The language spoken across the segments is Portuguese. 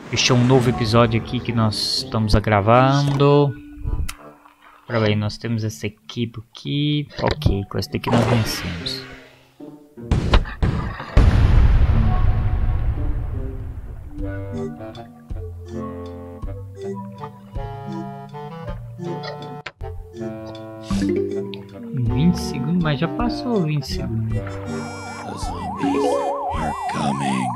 Este é um novo episódio aqui que nós estamos gravando. Para aí, nós temos essa equipe aqui. Ok, com essa daqui nós vencemos. Em 20 segundos, mas já passou 20 segundos. The zombies are coming.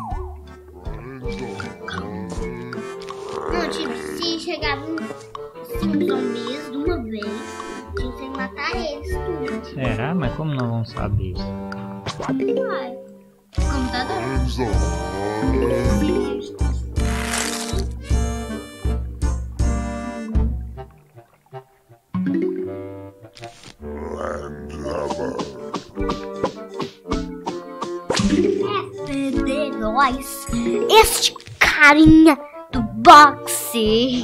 Não, tipo, se chegavam 5 zombies de uma vez, tinha que matar eles tudo. Será? Mas como nós vamos saber isso? Vai. Computador. FD2, este carinha do boxe.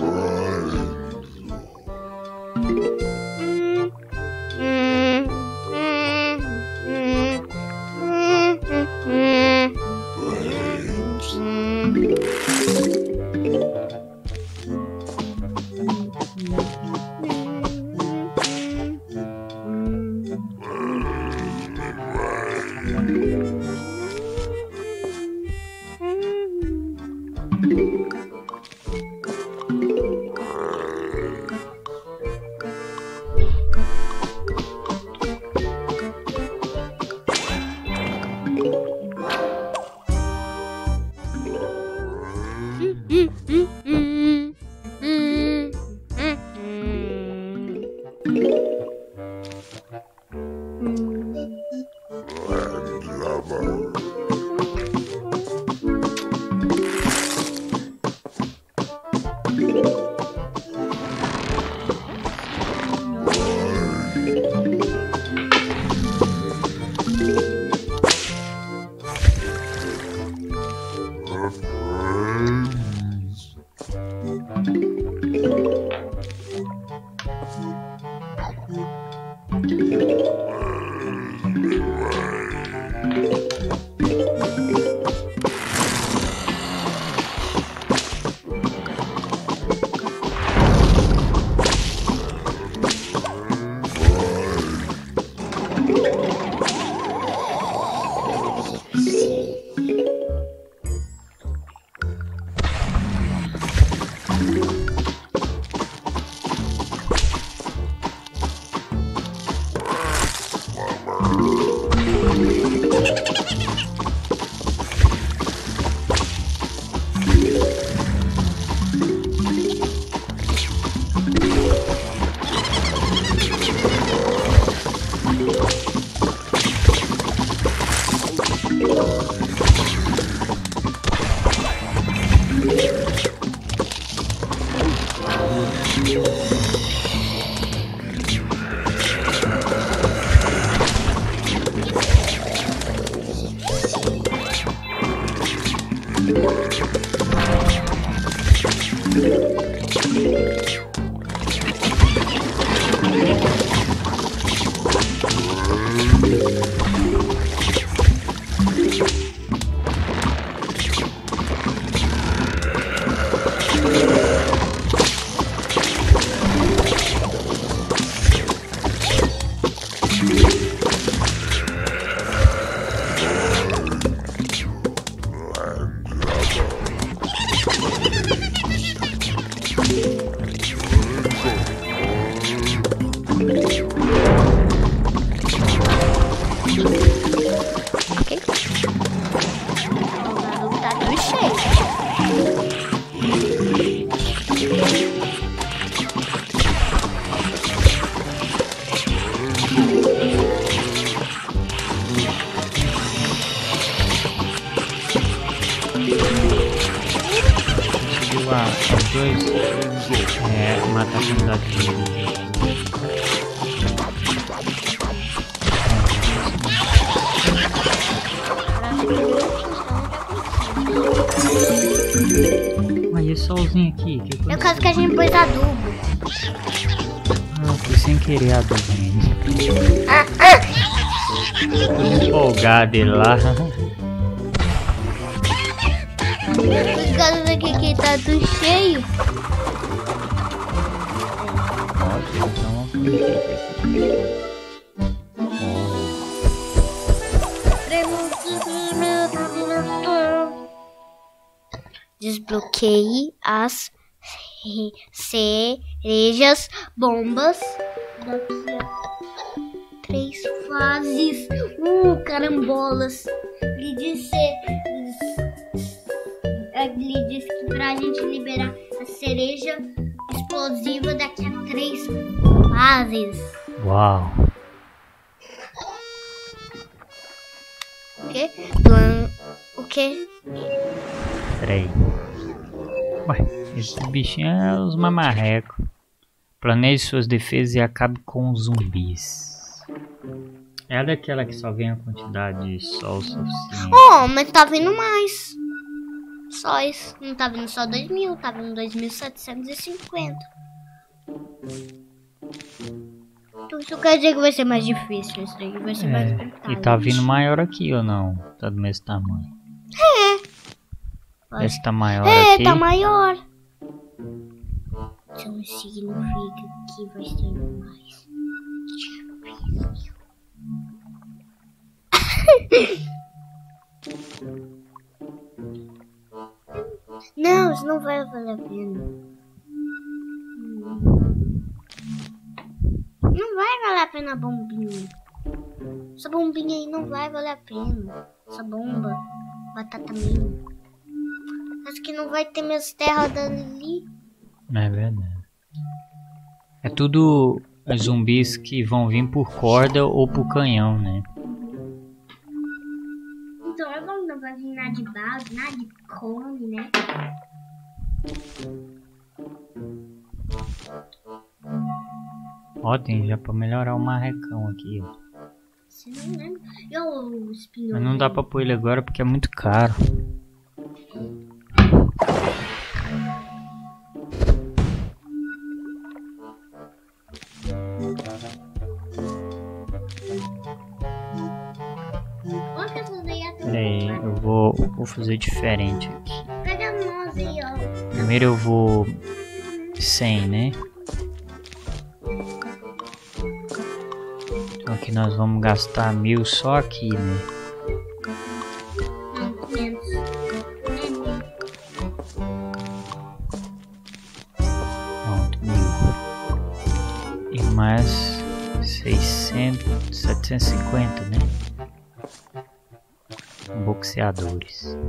Matar a quantidade de Olha esse solzinho aqui. É o caso que a gente pôs adubo. Não, foi sem querer adubo. Tô empolgado ele lá. Os caras aqui que tá tudo cheio. Desbloqueie as cerejas bombas. Daqui a 3 fases. Carambolas. Ele disse que pra gente liberar a cereja explosiva daqui a 3 fases. Uau. O quê? O quê? Peraí. Ué, esse bichinho é os mamarrecos. Planeje suas defesas e acabe com os zumbis. É daquela que só vem a quantidade de sol suficiente. Oh, mas tá vindo mais. Só isso. Não tá vindo só 2.000, tá vindo 2.750. Então isso quer dizer que vai ser mais difícil. Isso daqui vai ser mais complicado. E tá vindo maior aqui ou não? Tá do mesmo tamanho? Esse tá maior aqui? Tá maior. Então significa que vai ser mais difícil. Não, isso não vai valer a pena. Não vai valer a pena a bombinha. Essa bombinha aí não vai valer a pena. Essa bomba, batata mil. Acho que não vai ter minhas terras dali. É verdade. É tudo zumbis que vão vir por corda ou por canhão, né? Então é bom, não vai vir nada de bala, nada de come, né? Ó, tem já pra melhorar o marrecão aqui, ó. Você não lembra? E o espinho? Mas não dá pra pôr ele agora porque é muito caro. Peraí, eu vou fazer diferente aqui. Pega a mouse aí, ó. Primeiro eu vou 100, né? Então aqui nós vamos gastar 1000 só aqui, né? Não, 500. Pronto, 1000. E mais 600, 750, né? Boxeadores.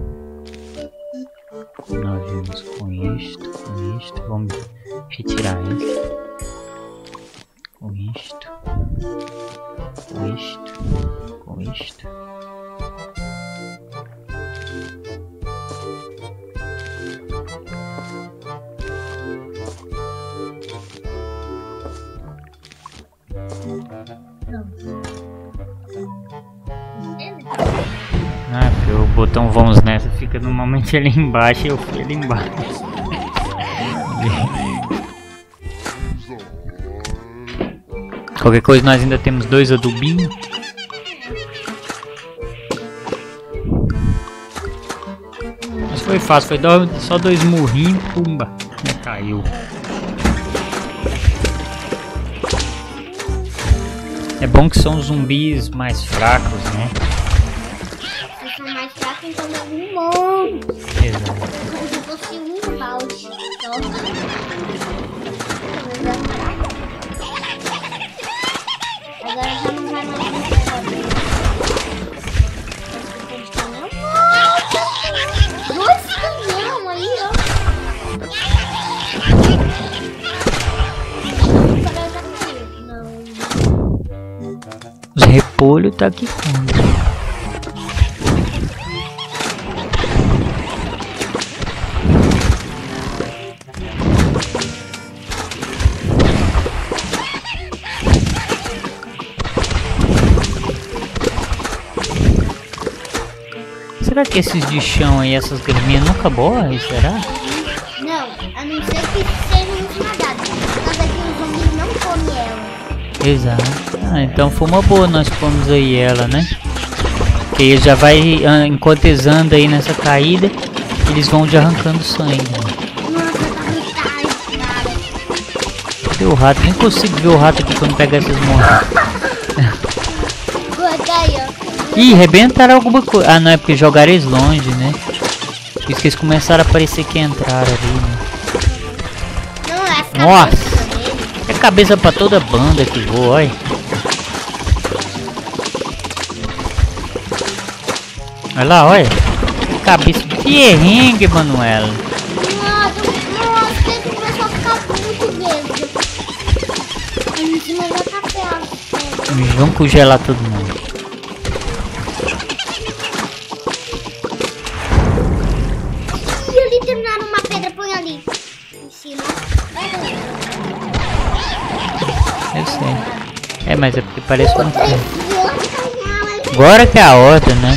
Nós vimos com isto, vamos retirar esse. Com isto, com isto. Ah, porque o botão vamos nessa fica normalmente ali embaixo e eu fui ali embaixo. Qualquer coisa nós ainda temos 2 adubinhos. Mas foi fácil, foi só 2 murrinhos, pumba, caiu. É bom que são zumbis mais fracos, né? Vocês são mais fracos, então dá um monte. Exato. Como se fosse um balde. Agora já não vai mais dois canhão ali, ó. Os repolhos tá aqui com. Será que esses de chão aí, essas graminhas nunca morrem, será? Não, a não ser que sejam esmagadas. Mas aqui os zumbis não comem ela. Exato. Ah, então foi uma boa nós pomos aí ela, né? Que ele já vai, enquanto eles andam aí nessa caída, Eles vão de arrancando sangue. Nossa, tá muito tarde, cara. Cadê o rato? Nem consigo ver o rato aqui quando pega essas morras. Guarda aí, ó. Ih, rebentaram alguma coisa. Ah, não, é porque jogaram eles longe, né? Por isso que eles começaram a parecer que entraram ali, né? Não, é as Nossa! cabeças dele. É cabeça pra toda banda que voa, olha. Olha lá, olha. Cabeça de perrengue, Manuela. Nossa, tem que começar a ficar muito verde. A gente não vai café. Vamos congelar todo mundo. E ali terminaram uma pedra, põe ali. Em cima. Eu sei. É, mas é porque parece uma coisa. Não, Agora que é a outra, né?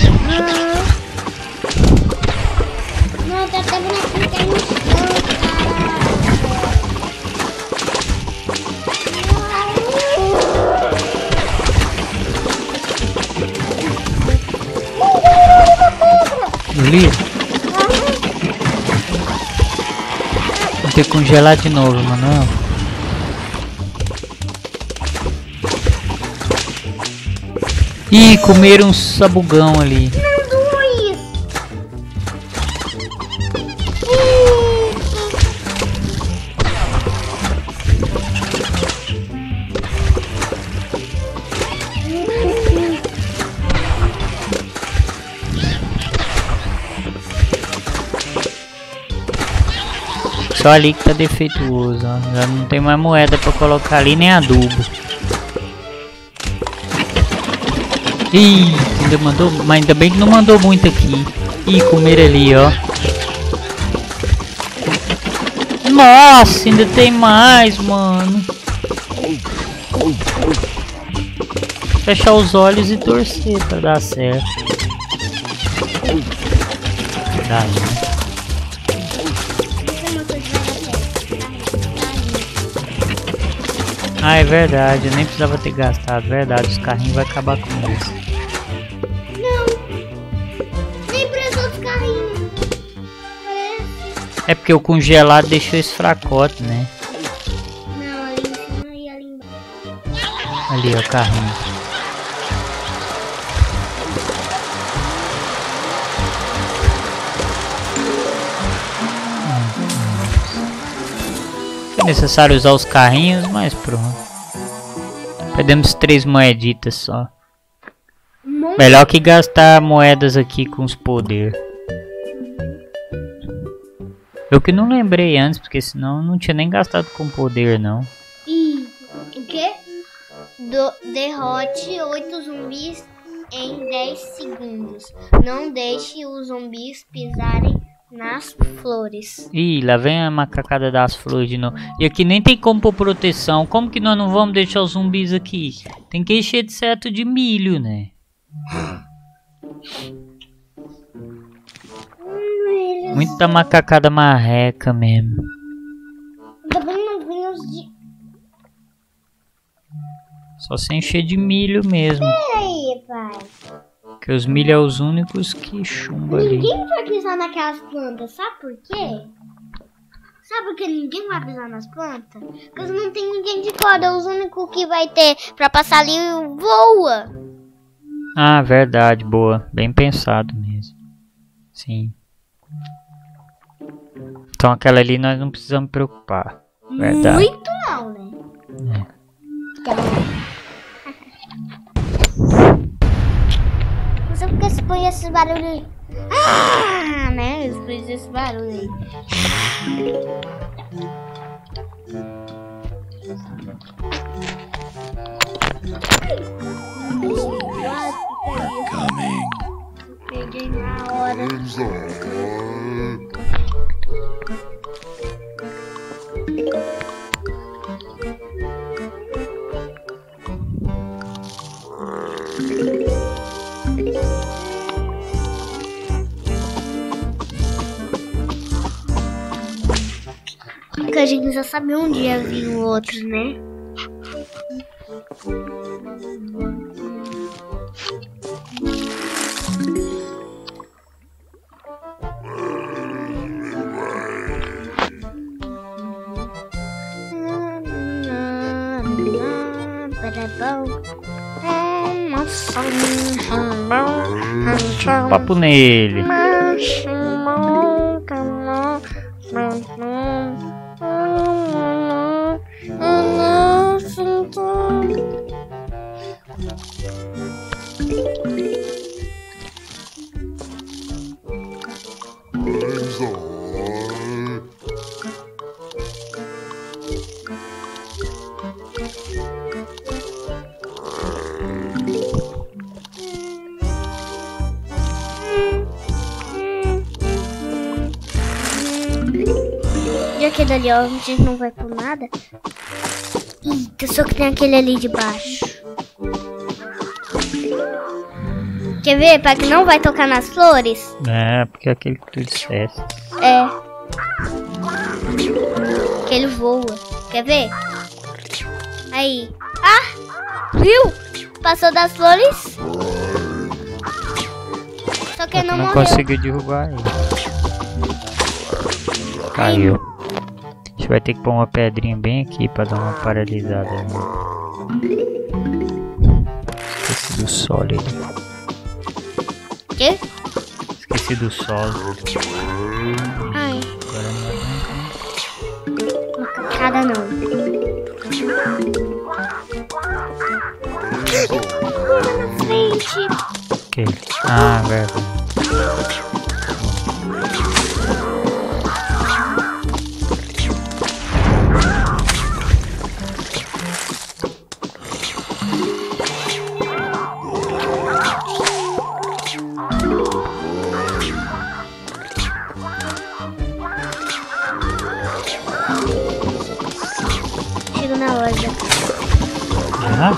tá até bonequinho que é no chão, Ali. Vou ter que congelar de novo, Manuel. Ih, comeram um sabugão ali. Só ali que tá defeituoso, ó. Já não tem mais moeda pra colocar ali, nem adubo. Ih, ainda mandou, mas ainda bem que não mandou muito aqui. Ih, comer ali, ó. Nossa, ainda tem mais, mano. Fechar os olhos e torcer pra dar certo. Dá, né? Ah, é verdade, eu nem precisava ter gastado, verdade, os carrinhos vai acabar com isso. Não, nem para os outros carrinhos. É porque o congelado deixou esse fracote, né? Não, ali em cima e ali embaixo. Ali, ó, o carrinho. É necessário usar os carrinhos, mas pronto. Perdemos 3 moeditas só. Melhor que gastar moedas aqui com os poderes. Eu que não lembrei antes, porque senão eu não tinha nem gastado com poder, não. E o quê? Derrote 8 zumbis em 10 segundos. Não deixe os zumbis pisarem nas flores. Ih, lá vem a macacada das flores de novo. E aqui nem tem como pôr proteção. Como que nós não vamos deixar os zumbis aqui? Tem que encher de seto de milho, né? Muita macacada marreca mesmo. Também não ganhamos de... Só se encher de milho mesmo. Peraí, pai. Porque os milho é os únicos que chumba ali. Ninguém vai pisar naquelas plantas, sabe por quê? Sabe por que ninguém vai pisar nas plantas? Porque não tem ninguém de corda. Os únicos que vai ter pra passar ali voa. Ah, verdade, boa. Bem pensado mesmo. Sim. Então aquela ali nós não precisamos preocupar. Verdade. Muito não, né? Não sei porque se põe esses barulhos aí. Ah, né? Se põe esse barulho aí. Coming. Peguei na hora. Porque a gente já sabe um dia vir o outro, né? é bom. Papo nele. E aquele ali, ó, a gente não vai por nada. Eita, só que tem aquele ali de baixo. Quer ver? Para que não vai tocar nas flores? É, porque é aquele que tu disseste. É. Que ele voa. Quer ver? Aí. Ah! Viu? Passou das flores. Só que não morreu. Conseguiu derrubar ele. Caiu. A gente vai ter que pôr uma pedrinha bem aqui pra dar uma paralisada. Né? Esqueci do solo ali. Quê? Esqueci do solo. Ai. Agora Uma cacada não. Pula na frente. Ok. Ah, verdade. Chego na loja. Ah,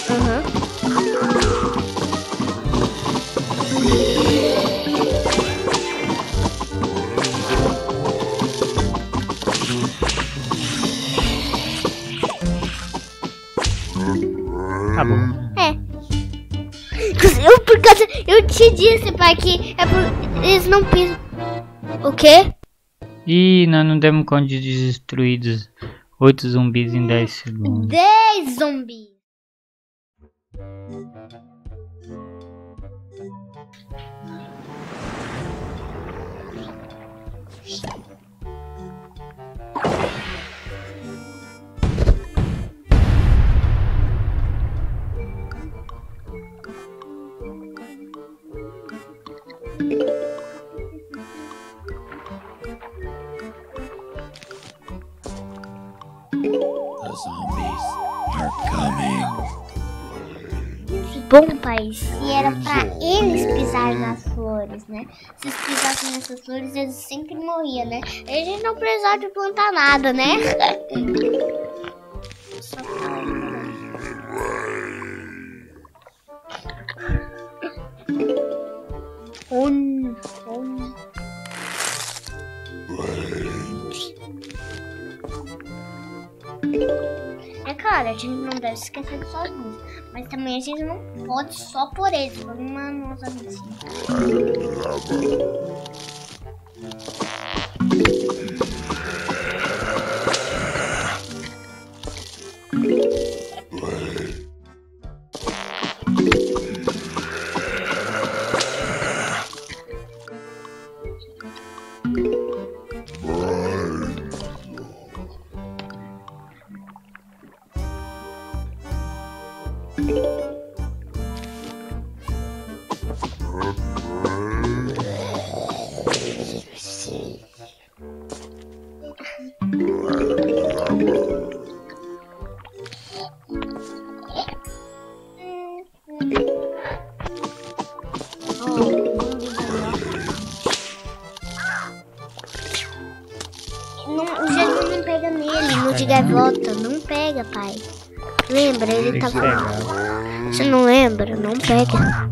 tá bom. É. Eu te disse, pai, que é por... eles não pisam. O quê? Ih, nós não demos conta de destruir 8 zumbis em 10 segundos. 10 zumbis. The zombies are coming. Bom, pai, se era pra eles pisar nas flores, né? Se eles pisassem nessas flores, eles sempre morriam, né? A gente não precisava de plantar nada, né? Só É claro, a gente não deve esquecer de sozinhos, mas também a gente não pode só por eles, por uma nossa vizinha. O Jesus não pega nele, no de gaivota, não pega, pai. Lembra? Ele tava. Você não lembra? Não pega.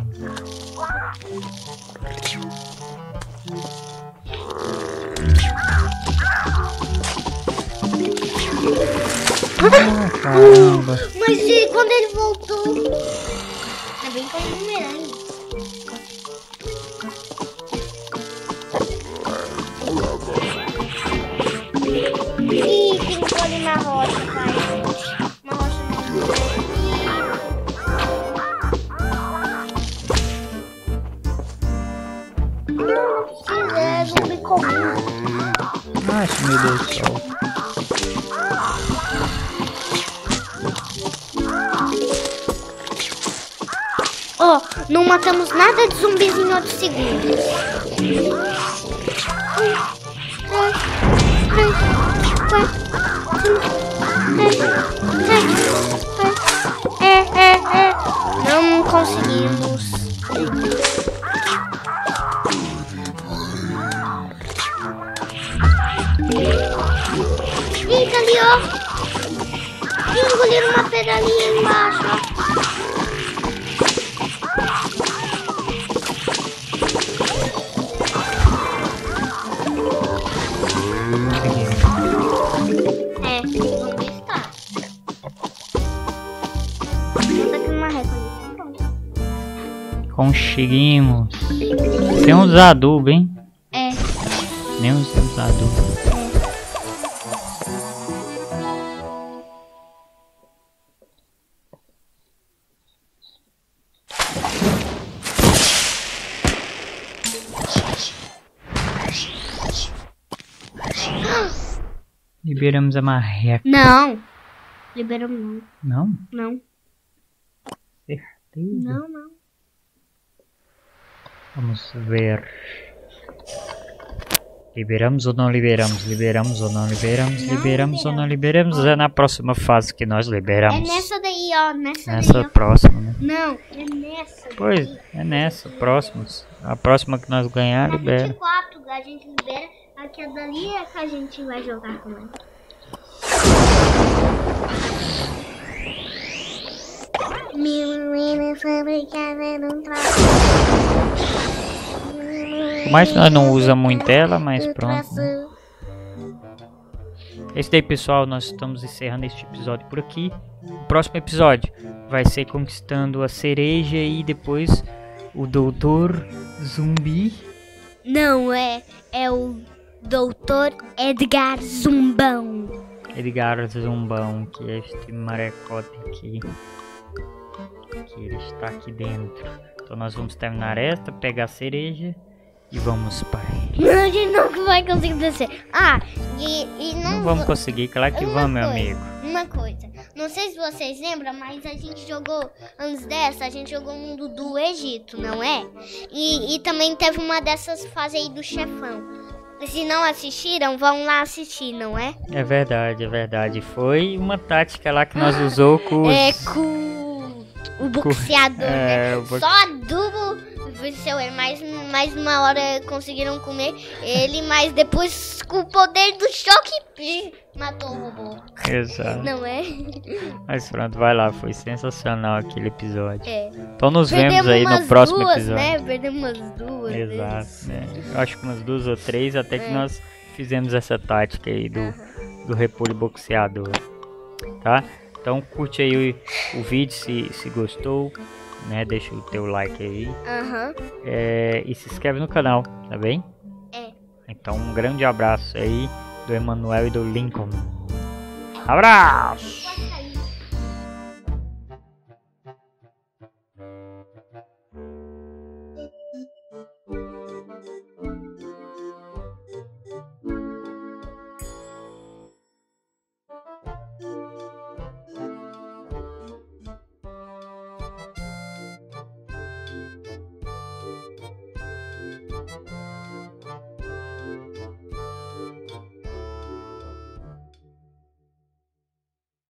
Caramba. Mas e quando ele voltou? Tá bem com o bumerangue. Ih, ficou ali na rocha, pai. Uma rocha não. Ai, meu Deus do céu. Ó, não matamos nada de zumbis em 8 segundos. Não conseguimos. Eita, ali, ó. Engoliram uma pedra ali embaixo, ó. Zumbi está. Tá aqui uma régua ali. Conseguimos. Tem uns adubos, hein? É. Nem uns adubos. Liberamos a marreca. Não. Liberamos não. Não? Não. Certeza. Não. Vamos ver. Liberamos ou não liberamos? Liberamos ou não liberamos? Não Liberamos ou não liberamos. liberamos? É na próxima fase que nós É liberamos. nessa daí, ó. Nessa Nessa daí, ó. próxima, né? Não, é nessa. Pois, daí. é nessa, próximos. A próxima que nós ganhar, Na libera. 24 a gente libera. Aqui a dali é que a gente vai jogar com ela. Por mais que nós não usa muito ela, mas pronto. Né? Esse daí, pessoal, nós estamos encerrando este episódio por aqui. O próximo episódio vai ser conquistando a cereja e depois o Doutor Zumbi. Não, é o Dr. Edgar Zumbão. Edgar Zumbão, que é este marecote aqui. Que ele está aqui dentro. Então nós vamos terminar esta, pegar a cereja e vamos para ele. Não, a gente não vai conseguir descer. Ah, e Não vamos conseguir, claro que vamos, meu amigo. Uma coisa, não sei se vocês lembram, mas a gente jogou, antes dessa, a gente jogou o mundo do Egito, não é? E também teve uma dessas fases aí do chefão. Se não assistiram, vão lá assistir, não é? É verdade. Foi uma tática lá que nós usou com os... É com o boxeador, né? o Só adubo venceu ele, mas uma hora conseguiram comer ele, mas depois com o poder do choque matou o robô. Exato. Não é? Mas pronto, vai lá, foi sensacional aquele episódio. É. Então nos vemos aí no próximo episódio. Né? Perdemos umas duas. Exato, vezes. né? Eu acho que umas 2 ou 3 até que nós fizemos essa tática aí do repolho boxeador, tá? Então curte aí o vídeo se gostou, né? Deixa o teu like aí e se inscreve no canal, tá bem? Então um grande abraço aí do Emanuel e do Lincoln. Abraço!